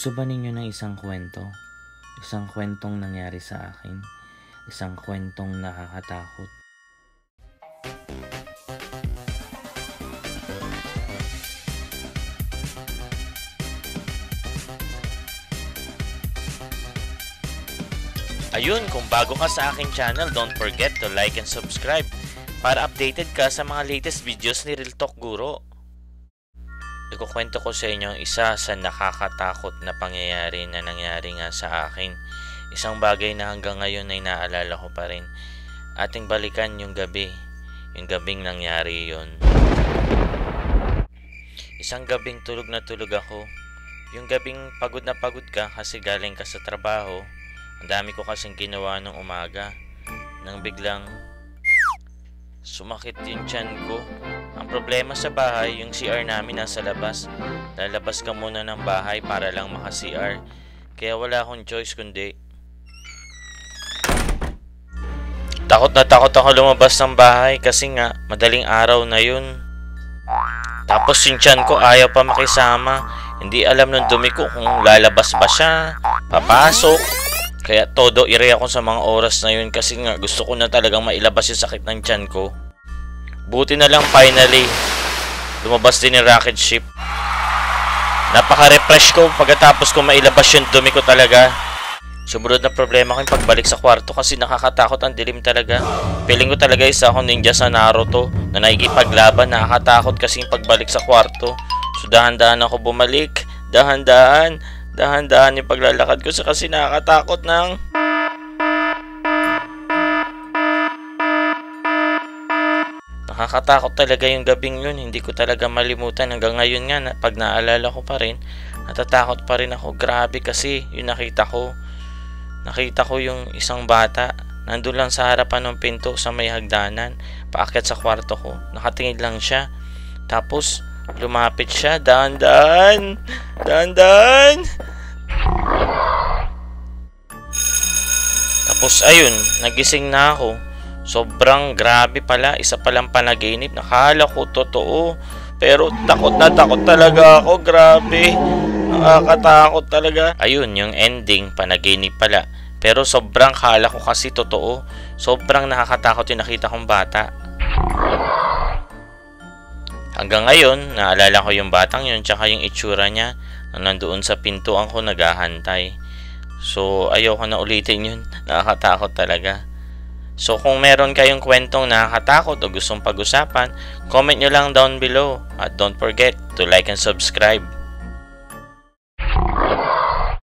Gusto ba ninyo ng isang kwento? Isang kwentong nangyari sa akin? Isang kwentong nakakatakot? Ayun, kung bago ka sa aking channel, don't forget to like and subscribe para updated ka sa mga latest videos ni Realtalk Guro. Ikukwento ko sa inyo ang isa sa nakakatakot na pangyayari na nangyari nga sa akin. Isang bagay na hanggang ngayon ay naalala ko pa rin. Ating balikan yung gabi. Yung gabing nangyari yon. Isang gabing tulog na tulog ako. Yung gabing pagod na pagod ka kasi galing ka sa trabaho. Ang dami ko kasing ginawa ng umaga. Nang biglang sumakit yung tiyan ko. Ang problema sa bahay, yung CR namin nasa labas. Lalabas ka muna ng bahay para lang maka-CR. Kaya wala akong choice kundi takot na takot ako lumabas ng bahay kasi nga madaling araw na yun. Tapos yung tiyan ko ayaw pa makisama. Hindi alam ng dumi ko kung lalabas ba siya, papasok. Kaya todo ire ako sa mga oras na yun kasi nga gusto ko na talagang mailabas yung sakit ng tiyan ko. Buti na lang finally, lumabas din yung rocket ship. Napaka-refresh ko pagkatapos ko mailabas yung dumi ko talaga. Sumunod na problema ko yung pagbalik sa kwarto kasi nakakatakot, ang dilim talaga. Feeling ko talaga isa akong ninja sa Naruto na nakikipaglaban. Nakakatakot kasi yung pagbalik sa kwarto. So dahan-dahan ako bumalik, dahan-dahan yung paglalakad ko kasi nakakatakot ng nakakatakot talaga yung gabing yun. Hindi ko talaga malimutan hanggang ngayon nga pag naalala ko pa rin, natatakot pa rin ako. Grabe kasi yung nakita ko yung isang bata nandun lang sa harapan ng pinto sa may hagdanan paakyat sa kwarto ko. Nakatingin lang siya, tapos lumapit siya, dahan-dahan. Tapos ayun, nagising na ako. Sobrang grabe pala, isa palang panaginip. Nakala ko totoo, pero takot na takot talaga ako. Grabe, nakakatakot talaga. Ayun, yung ending, panaginip pala. Pero sobrang kala ko kasi totoo. Sobrang nakakatakot yung nakita kong bata. Hanggang ngayon, naalala ko yung batang yun, tsaka yung itsura niya na nandoon sa pintuan ko naghahantay. So, ayoko na ulitin yun. Nakakatakot talaga. So, kung meron kayong kwentong nakakatakot o gustong pag-usapan, comment nyo lang down below. At don't forget to like and subscribe.